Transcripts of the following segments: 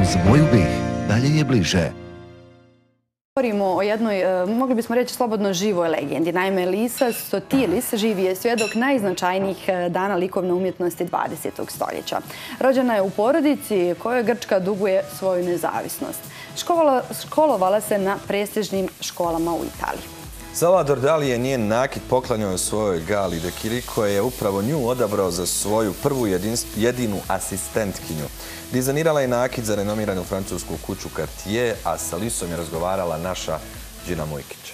Uz moju bih, dalje je bliže. Govorimo o jednoj, mogli bismo reći, slobodno živoj legendi. Naime, Lisa Sotiris živi je svjedok najznačajnijih dana likovne umjetnosti 20. stoljeća. Rođena je u porodici kojoj Grčka duguje svoju nezavisnost. Školovala se na prestižnim školama u Italiji. Salvador Dali je njen nakit poklanjao svojoj Gali de Kiri, koja je upravo nju odabrao za svoju prvu jedinu asistentkinju. Dizajnirala je nakit za renomiranu francusku kuću Cartier, a sa Lisom je razgovarala naša Đina Mujkić.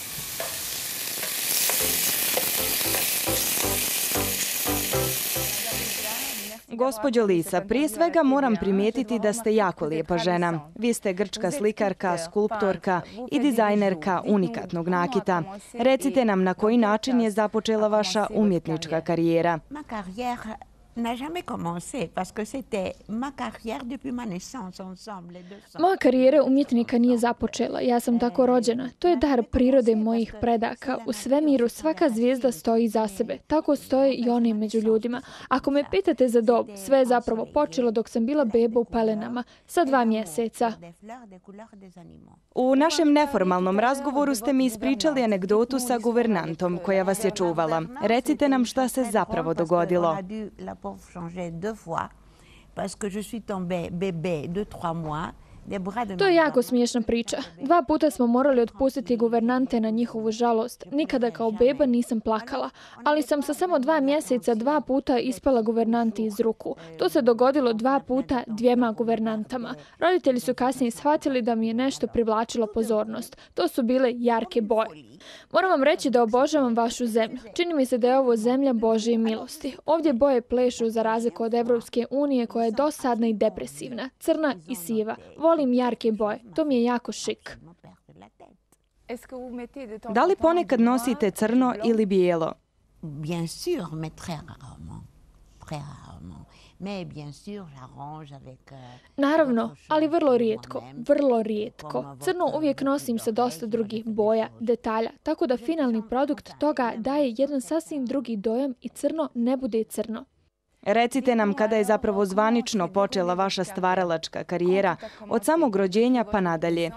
Gospođo Lisa, prije svega moram primijetiti da ste jako lijepa žena. Vi ste grčka slikarka, skulptorka i dizajnerka unikatnog nakita. Recite nam na koji način je započela vaša umjetnička karijera. Moja karijera umjetnika nije započela. Ja sam tako rođena. To je dar prirode mojih predaka. U svemiru svaka zvijezda stoji za sebe. Tako stoje i one među ljudima. Ako me pitate za dob, sve je zapravo počelo dok sam bila beba u pelenama sa 2 mjeseca. U našem neformalnom razgovoru ste mi ispričali anegdotu sa guvernantom koja vas je čuvala. Recite nam šta se zapravo dogodilo. To je jako smiješna priča. 2 puta smo morali otpustiti guvernante na njihovu žalost. Nikada kao beba nisam plakala, ali sam sa samo 2 mjeseca 2 puta ispala guvernanti iz ruku. To se dogodilo 2 puta 2 guvernantama. Roditelji su kasnije shvatili da mi je nešto privlačilo pozornost. To su bile jarke boje. Moram vam reći da obožavam vašu zemlju. Čini mi se da je ovo zemlja Božje milosti. Ovdje boje plešu za razliku od Evropske unije koja je dosadna i depresivna, crna i siva. Volim jarke boje. To mi je jako šik. Da li ponekad nosite crno ili bijelo? Naravno, ali vrlo rijetko, vrlo rijetko. Crno uvijek nosim sa dosta drugih boja, detalja, tako da finalni produkt toga daje jedan sasvim drugi dojam i crno ne bude crno. Recite nam kada je zapravo zvanično počela vaša stvaralačka karijera, od samog rođenja pa nadalje.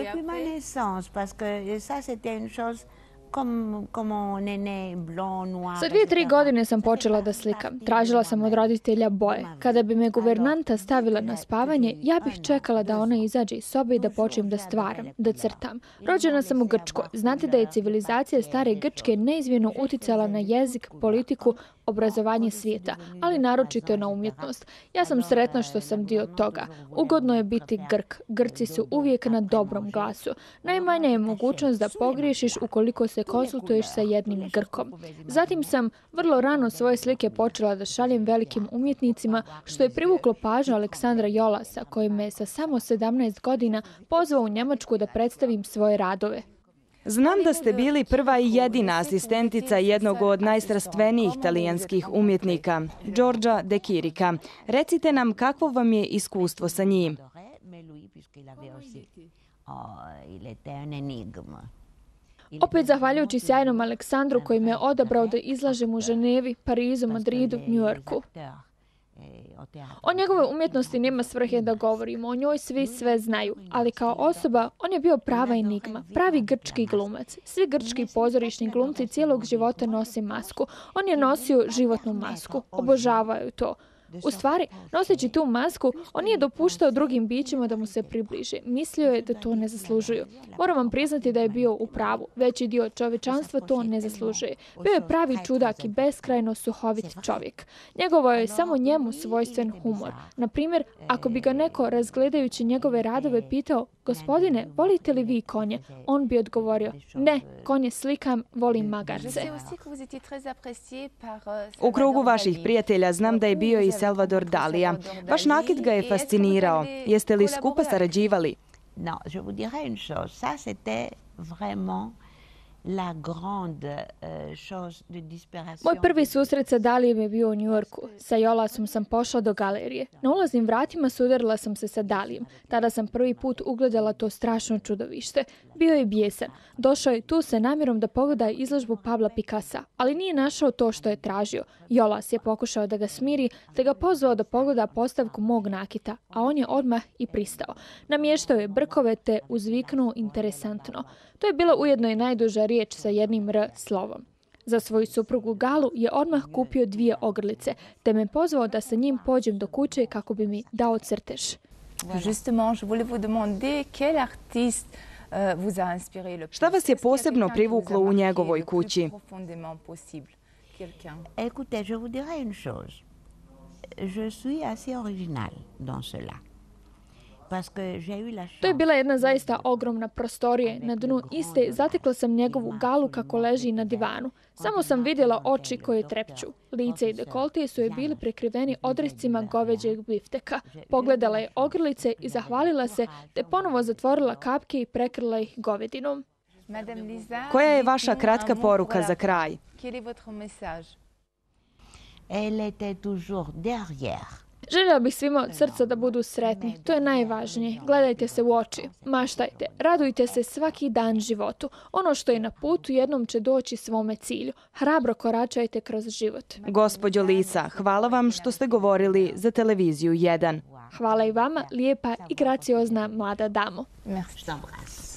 Sa 2-3 godine sam počela da slikam. Tražila sam od roditelja boje. Kada bi me guvernanta stavila na spavanje, ja bih čekala da ona izađe iz sobe i da počnem da stvaram, da crtam. Rođena sam u Grčkoj. Znate da je civilizacija stare Grčke neizmjerno uticala na jezik, politiku, obrazovanje svijeta, ali naročito na umjetnost. Ja sam sretna što sam dio toga. Ugodno je biti Grk. Grci su uvijek na dobrom glasu. Najmanja je mogućnost da pogriješiš ukoliko se konsultuješ sa jednim Grkom. Zatim sam vrlo rano svoje slike počela da šaljem velikim umjetnicima, što je privuklo pažnju Aleksandra Jolasa, koji me sa samo 17 godina pozvao u Njemačku da predstavim svoje radove. Znam da ste bili prva i jedina asistentica jednog od najstrastvenijih talijanskih umjetnika, Giorgia de Chirica. Recite nam kakvo vam je iskustvo sa njim. Opet zahvaljujući sjajnom Aleksandru koji me odabrao da izlažem u Ženevi, Parizu, Madridu, Njujorku. O njegove umjetnosti nema svrhe da govorimo, o njoj svi sve znaju, ali kao osoba on je bio prava enigma, pravi grčki glumac. Svi grčki pozorišni glumci cijelog života nose masku. On je nosio životnu masku, obožavaju to. U stvari, noseći tu masku, on nije dopuštao drugim bićima da mu se približe. Mislio je da to ne zaslužuju. Moram vam priznati da je bio u pravu. Veći dio čovječanstva to ne zaslužuje. Bio je pravi čudak i beskrajno suhovit čovjek. Njegovo je samo njemu svojstven humor. Na primjer, ako bi ga neko razgledajući njegove radove pitao: gospodine, volite li vi konje? On bi odgovorio: ne, konje slikam, volim magarce. U krugu vaših prijatelja znam da je bio i Salvador Dalija. Vaš nakit ga je fascinirao. Jeste li skupa sarađivali? Moj prvi susret sa Dalijem je bio u Njujorku. Sa Jolasom sam pošla do galerije. Na ulaznim vratima sudarila sam se sa Dalijem. Tada sam prvi put ugledala to strašno čudovište. Bio je bijesan. Došao je tu sa namjerom da pogleda izložbu Pabla Picassa, ali nije našao to što je tražio. Jolas je pokušao da ga smiri, te ga pozvao da pogleda postavku mog nakita, a on je odmah i pristao. Namještao je brkove te uzviknuo interesantno. To je bila ujedno i najduža riječ sa jednim R slovom. Za svoju suprugu Galu je odmah kupio 2 ogrlice, te me pozvao da sa njim pođem do kuće kako bi mi dao crtež. Justement, je voulais vous demander quel artiste vous a inspiré le plus. Šta vas je posebno privuklo u njegovoj kući? Écoutez, je vous dirai une chose. Je suis assez originale dans cela. To je bila jedna zaista ogromna prostorija. Na dnu iste zatekla sam njegovu Galu kako leži na divanu. Samo sam vidjela oči koje trepću. Lice i dekoltije su joj bili prekriveni odrescima goveđeg bifteka. Pogledala je ogrlice i zahvalila se, te ponovo zatvorila kapke i prekrila ih govedinom. Koja je vaša kratka poruka za kraj? Elle était toujours derrière. Željela bih svima od srca da budu sretni. To je najvažnije. Gledajte se u oči. Maštajte. Radujte se svaki dan životu. Ono što je na putu jednom će doći svome cilju. Hrabro koračajte kroz život. Gospođo Lisa, hvala vam što ste govorili za televiziju 1. Hvala i vama, lijepa i graciozna mlada damo. Merci.